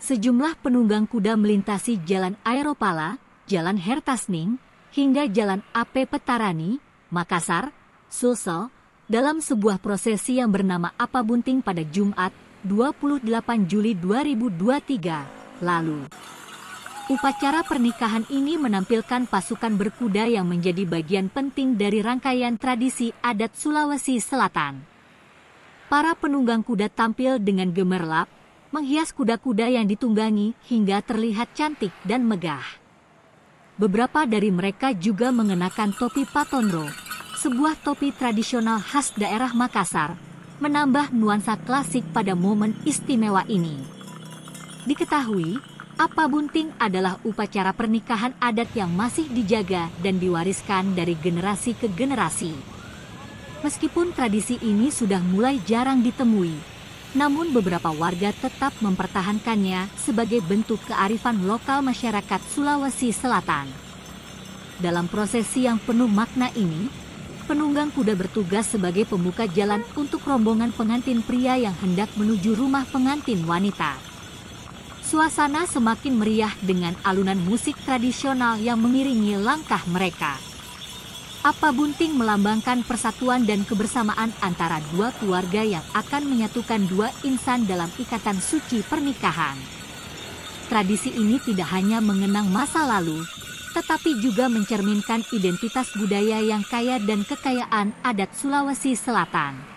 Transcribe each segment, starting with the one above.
Sejumlah penunggang kuda melintasi Jalan Aeropala, Jalan Hertasning, hingga Jalan AP Petarani, Makassar, Sulsel, dalam sebuah prosesi yang bernama Apa Bunting pada Jumat, 28 Juli 2023, lalu. Upacara pernikahan ini menampilkan pasukan berkuda yang menjadi bagian penting dari rangkaian tradisi adat Sulawesi Selatan. Para penunggang kuda tampil dengan gemerlap, menghias kuda-kuda yang ditunggangi hingga terlihat cantik dan megah. Beberapa dari mereka juga mengenakan topi patonro, sebuah topi tradisional khas daerah Makassar, menambah nuansa klasik pada momen istimewa ini. Diketahui, Apa Bunting adalah upacara pernikahan adat yang masih dijaga dan diwariskan dari generasi ke generasi. Meskipun tradisi ini sudah mulai jarang ditemui, namun beberapa warga tetap mempertahankannya sebagai bentuk kearifan lokal masyarakat Sulawesi Selatan. Dalam prosesi yang penuh makna ini, penunggang kuda bertugas sebagai pembuka jalan untuk rombongan pengantin pria yang hendak menuju rumah pengantin wanita. Suasana semakin meriah dengan alunan musik tradisional yang mengiringi langkah mereka. Apa Bunting melambangkan persatuan dan kebersamaan antara dua keluarga yang akan menyatukan dua insan dalam ikatan suci pernikahan. Tradisi ini tidak hanya mengenang masa lalu, tetapi juga mencerminkan identitas budaya yang kaya dan kekayaan adat Sulawesi Selatan.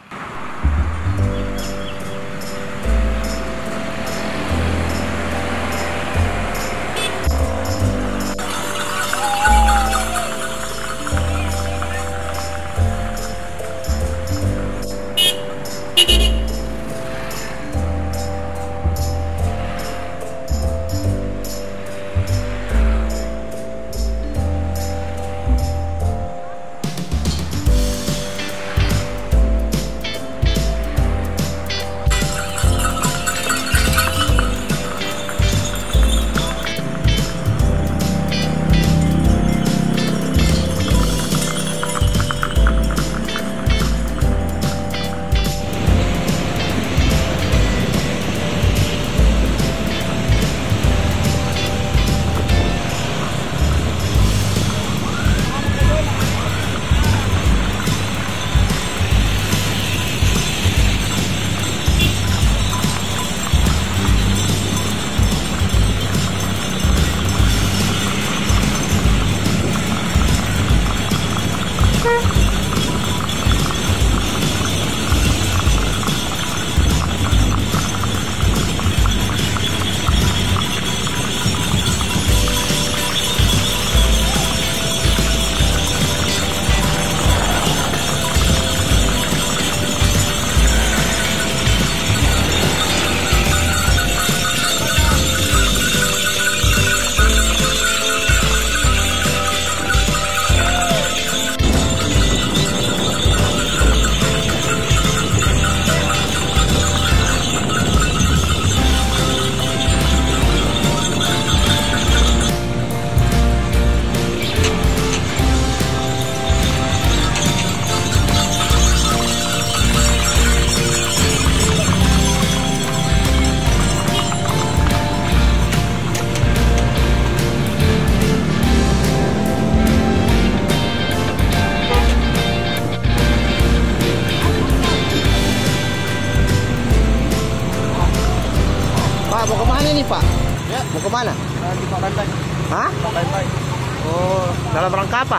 Mau kemana nih Pak? Ya. Mau kemana? Di Pak Bantai. Hah? Pak Bantai. Oh, dalam rangka apa?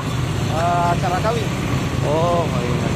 Acara kawin. Oh, iya.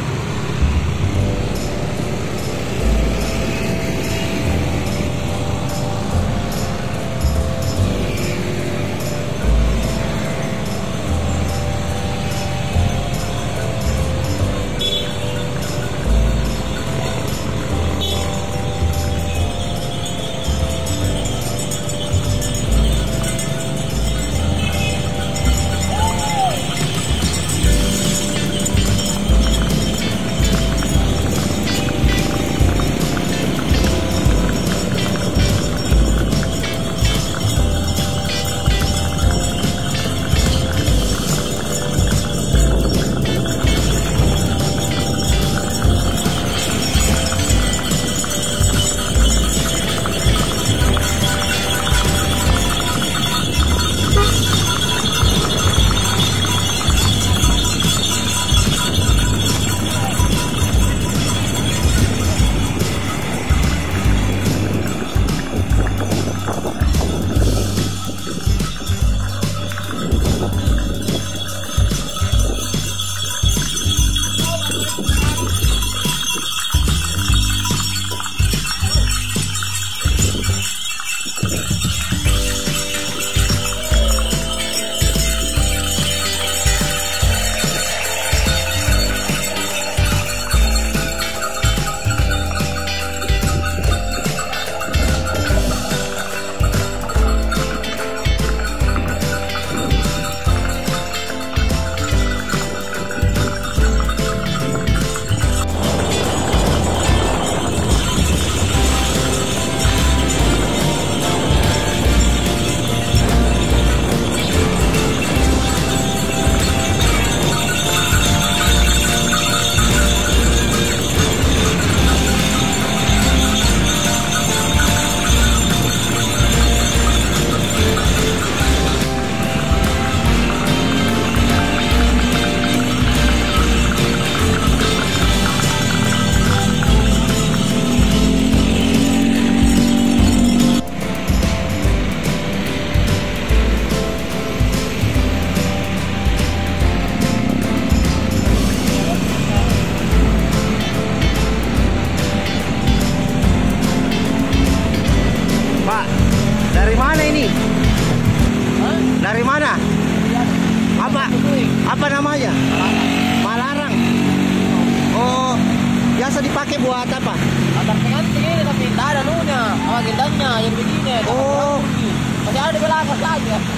buat apa? Antar pengantin ini tapi tidak ada nunya. Agendanya yang begini. Oh. Masih ada di belakang lagi ya.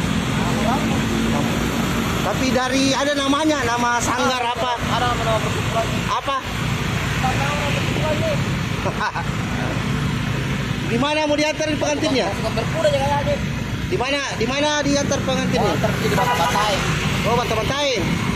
Tapi dari ada namanya, nama sanggar apa? Ada nama perkumpulan. Apa? Nama perkumpulan ini. Di mana mau diantar pengantinnya? Suka berkuda jangan lagi. Di mana diantar pengantinnya? Antar di Bantai. Oh, bantai-bantai.